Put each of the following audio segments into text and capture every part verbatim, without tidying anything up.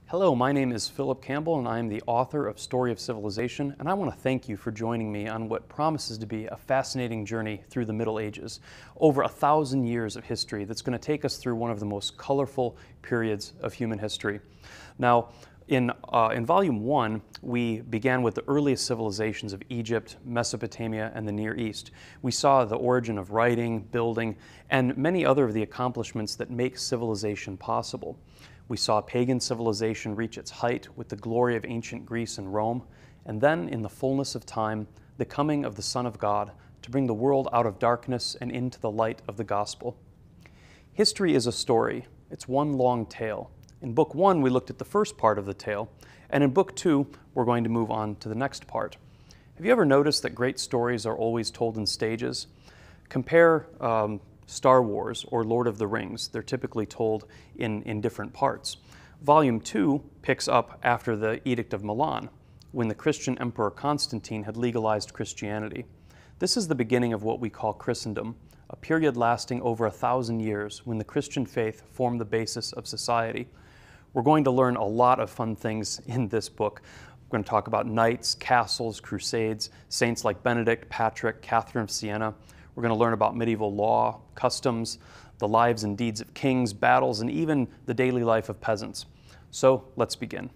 Hello, my name is Philip Campbell and I am the author of Story of Civilization, and I want to thank you for joining me on what promises to be a fascinating journey through the Middle Ages, over a thousand years of history that's going to take us through one of the most colorful periods of human history. Now, in, uh, in Volume one, we began with the earliest civilizations of Egypt, Mesopotamia, and the Near East. We saw the origin of writing, building, and many other of the accomplishments that make civilization possible. We saw pagan civilization reach its height with the glory of ancient Greece and Rome, and then, in the fullness of time, the coming of the Son of God to bring the world out of darkness and into the light of the gospel. History is a story. It's one long tale. In Book one, we looked at the first part of the tale, and in Book two, we're going to move on to the next part. Have you ever noticed that great stories are always told in stages? Compare um, Star Wars or Lord of the Rings. They're typically told in, in different parts. Volume two picks up after the Edict of Milan, when the Christian Emperor Constantine had legalized Christianity. This is the beginning of what we call Christendom, a period lasting over a thousand years when the Christian faith formed the basis of society. We're going to learn a lot of fun things in this book. We're going to talk about knights, castles, crusades, saints like Benedict, Patrick, Catherine of Siena. We're going to learn about medieval law, customs, the lives and deeds of kings, battles, and even the daily life of peasants. So let's begin.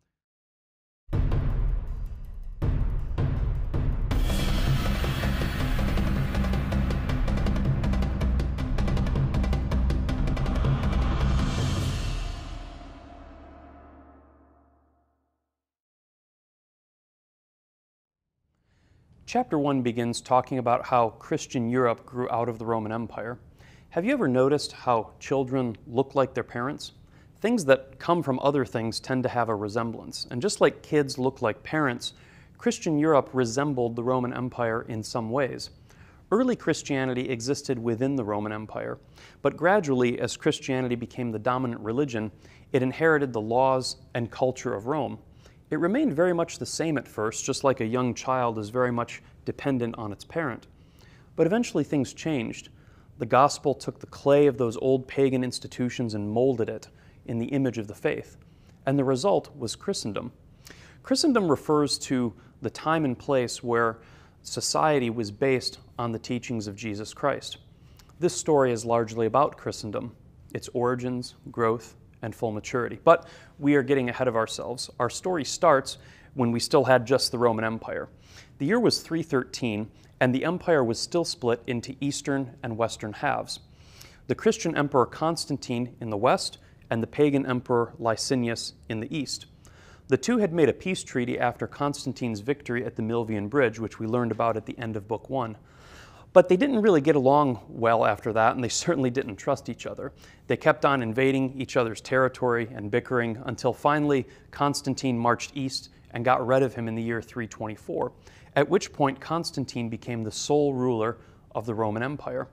Chapter one begins talking about how Christian Europe grew out of the Roman Empire. Have you ever noticed how children look like their parents? Things that come from other things tend to have a resemblance. And just like kids look like parents, Christian Europe resembled the Roman Empire in some ways. Early Christianity existed within the Roman Empire, but gradually, as Christianity became the dominant religion, it inherited the laws and culture of Rome. It remained very much the same at first, just like a young child is very much dependent on its parent. But eventually things changed. The gospel took the clay of those old pagan institutions and molded it in the image of the faith. And the result was Christendom. Christendom refers to the time and place where society was based on the teachings of Jesus Christ. This story is largely about Christendom, its origins, growth, and full maturity. But we are getting ahead of ourselves. Our story starts when we still had just the Roman Empire. The year was three thirteen, and the empire was still split into eastern and western halves. The Christian Emperor Constantine in the west, and the pagan Emperor Licinius in the east. The two had made a peace treaty after Constantine's victory at the Milvian Bridge, which we learned about at the end of Book one. But they didn't really get along well after that, and they certainly didn't trust each other. They kept on invading each other's territory and bickering until finally Constantine marched east and got rid of him in the year three twenty-four, at which point Constantine became the sole ruler of the Roman Empire.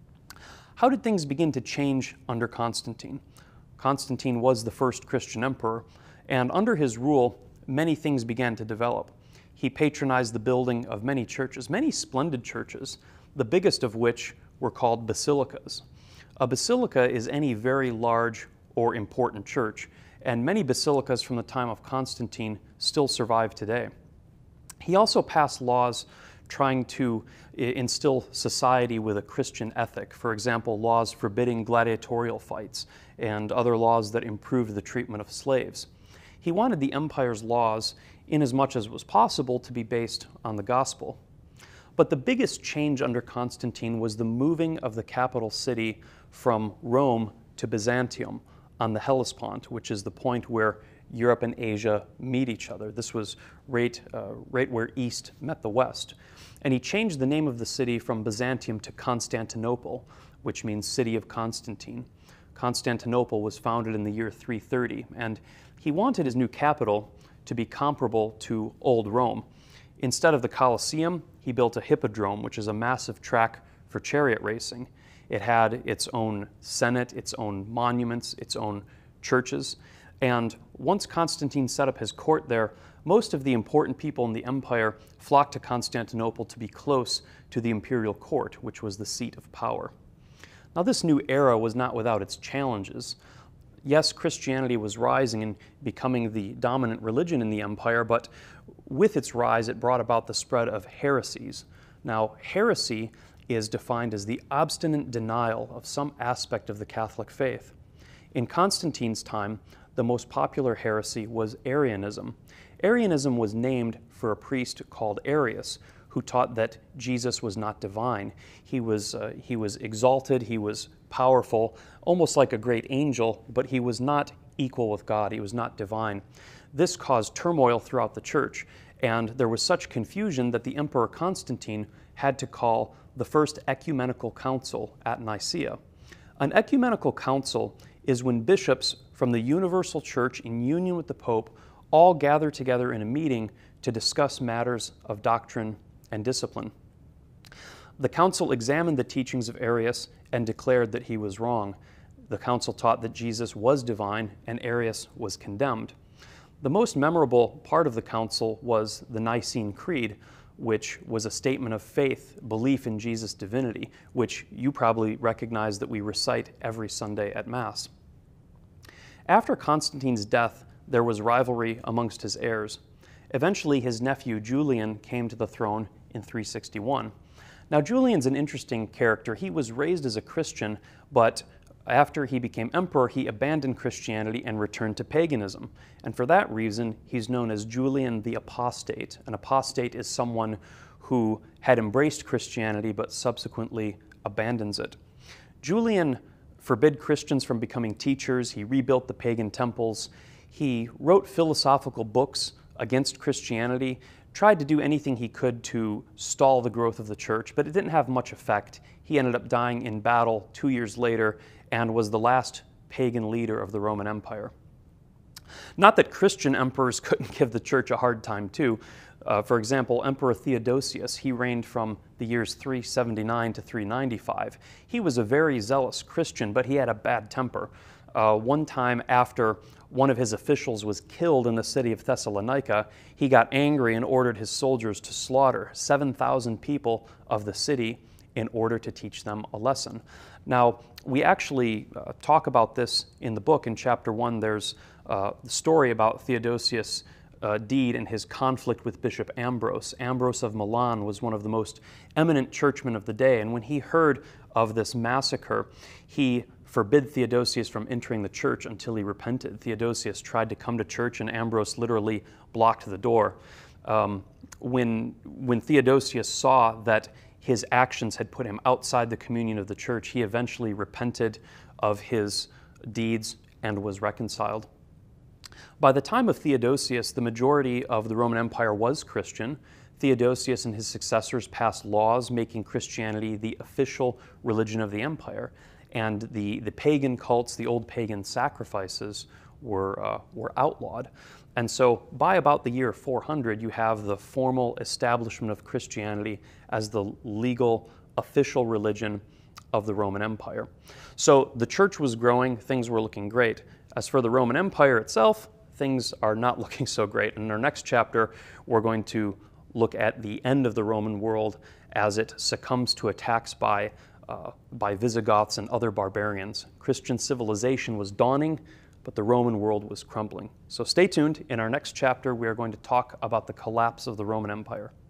How did things begin to change under Constantine? Constantine was the first Christian emperor, and under his rule, many things began to develop. He patronized the building of many churches, many splendid churches, the biggest of which were called basilicas. A basilica is any very large or important church, and many basilicas from the time of Constantine still survive today. He also passed laws trying to instill society with a Christian ethic. For example, laws forbidding gladiatorial fights and other laws that improved the treatment of slaves. He wanted the empire's laws, in as much as was possible, to be based on the gospel. But the biggest change under Constantine was the moving of the capital city from Rome to Byzantium on the Hellespont, which is the point where Europe and Asia meet each other. This was right, uh, right where East met the West. And he changed the name of the city from Byzantium to Constantinople, which means City of Constantine. Constantinople was founded in the year three thirty, and he wanted his new capital to be comparable to Old Rome. Instead of the Colosseum, he built a hippodrome, which is a massive track for chariot racing. It had its own senate, its own monuments, its own churches. And once Constantine set up his court there, most of the important people in the empire flocked to Constantinople to be close to the imperial court, which was the seat of power. Now, this new era was not without its challenges. Yes, Christianity was rising and becoming the dominant religion in the empire, but with its rise, it brought about the spread of heresies. Now, heresy is defined as the obstinate denial of some aspect of the Catholic faith. In Constantine's time, the most popular heresy was Arianism. Arianism was named for a priest called Arius, who taught that Jesus was not divine. He was, uh, he was exalted, he was powerful, almost like a great angel, but he was not equal with God, he was not divine. This caused turmoil throughout the church, and there was such confusion that the Emperor Constantine had to call the first ecumenical council at Nicaea. An ecumenical council is when bishops from the universal church in union with the Pope all gather together in a meeting to discuss matters of doctrine and discipline. The council examined the teachings of Arius and declared that he was wrong. The council taught that Jesus was divine and Arius was condemned. The most memorable part of the council was the Nicene Creed, which was a statement of faith, belief in Jesus' divinity, which you probably recognize that we recite every Sunday at Mass. After Constantine's death, there was rivalry amongst his heirs. Eventually, his nephew Julian came to the throne in three sixty-one. Now, Julian's an interesting character. He was raised as a Christian, but after he became emperor, he abandoned Christianity and returned to paganism. And for that reason, he's known as Julian the Apostate. An apostate is someone who had embraced Christianity but subsequently abandons it. Julian forbid Christians from becoming teachers. He rebuilt the pagan temples. He wrote philosophical books against Christianity, tried to do anything he could to stall the growth of the church, but it didn't have much effect. He ended up dying in battle two years later and was the last pagan leader of the Roman Empire. Not that Christian emperors couldn't give the church a hard time too. Uh, for example, Emperor Theodosius, he reigned from the years three seventy-nine to three ninety-five. He was a very zealous Christian, but he had a bad temper. Uh, one time after one of his officials was killed in the city of Thessalonica, he got angry and ordered his soldiers to slaughter seven thousand people of the city in order to teach them a lesson. Now, we actually uh, talk about this in the book. In chapter one, there's uh, the story about Theodosius' uh, deed and his conflict with Bishop Ambrose. Ambrose of Milan was one of the most eminent churchmen of the day, and when he heard of this massacre, he forbid Theodosius from entering the church until he repented. Theodosius tried to come to church, and Ambrose literally blocked the door. Um, when, when Theodosius saw that his actions had put him outside the communion of the church, he eventually repented of his deeds and was reconciled. By the time of Theodosius, the majority of the Roman Empire was Christian. Theodosius and his successors passed laws making Christianity the official religion of the empire, and the, the pagan cults, the old pagan sacrifices, were, uh, were outlawed. And so by about the year four hundred, you have the formal establishment of Christianity as the legal, official religion of the Roman Empire. So the church was growing, things were looking great. As for the Roman Empire itself, things are not looking so great. In our next chapter, we're going to look at the end of the Roman world as it succumbs to attacks by, uh, by Visigoths and other barbarians. Christian civilization was dawning, but the Roman world was crumbling. So stay tuned. In our next chapter, we are going to talk about the collapse of the Roman Empire.